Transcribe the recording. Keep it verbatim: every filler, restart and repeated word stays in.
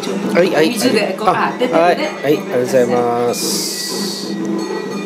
はいはい水でこうあ出てるね。 はいはい、ありがとうございます。